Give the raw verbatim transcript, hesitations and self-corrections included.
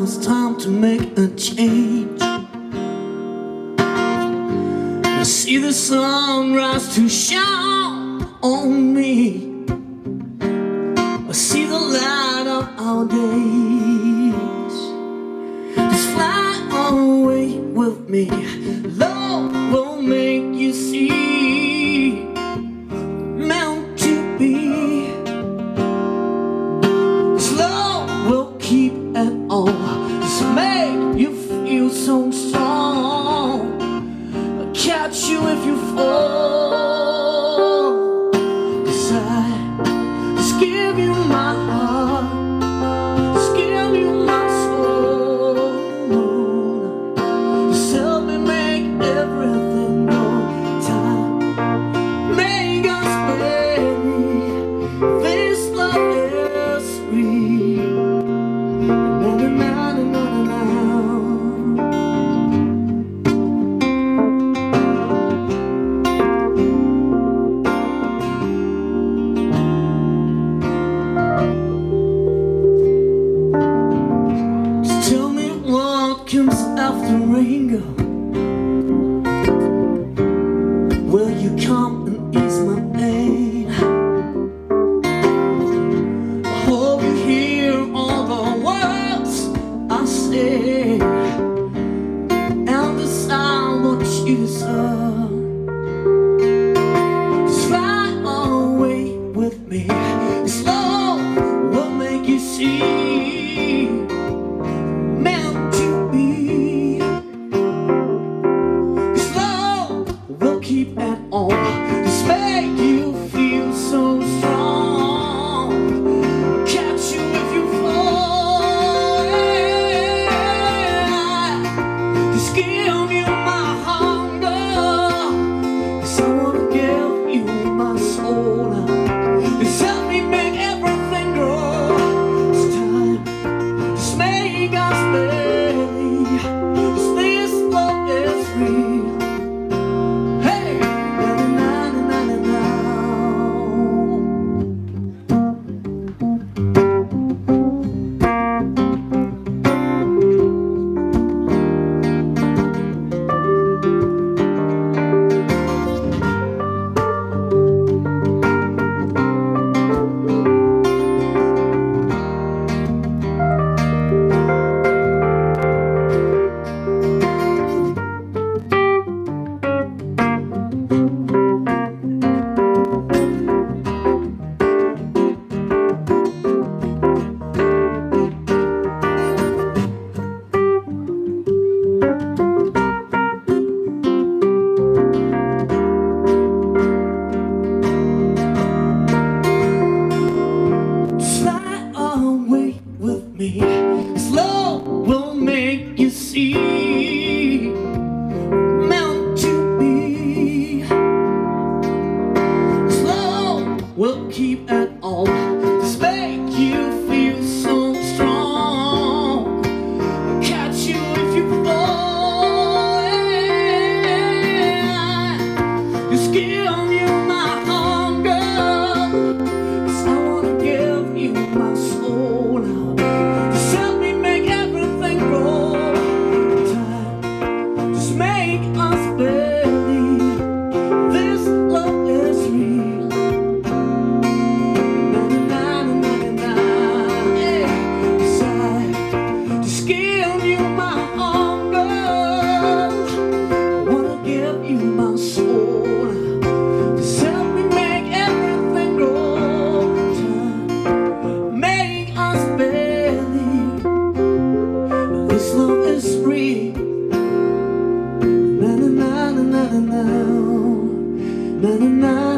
it's time to make a change. I see the sun rise to shine on me. I see the light of our days. Just fly away with me. Love will make you see, meant to be. This love will keep at all. It's make you feel so strong. I'll catch you if you fall. 'Cause I just give you my heart, just give you my soul. Just help me make everything go. Time make us baby. This love is real. Na na na na na na. Just tell me what comes after rain go. Will you come and ease my pain? I hope you hear all the words I say and decide what you deserve. Just fly away with me. This love will make you see, meant to be. This love will keep at all. Just make you feel so strong. Catch you if you fall. Just give you my hunger. 'Cause I wanna give you my soul. Just help me make everything grow. It's time, just make us believe. 'Cause this love is real. Hey, na na na na na na. Fly away with me. This love will make you see, meant to be. This love will keep at all. Just make you feel so strong. I'll catch you if you fall. Just give you my hunger. 'Cause I wanna give you my soul. Just help me make everything grow. Time, just make us believe. This love is real. Na na na na na na. Yeah. 'Cause I just give you my hunger. I wanna give you my soul. Just help me make everything grow. Time, make us believe. This love is real. Na na na na na na na na na.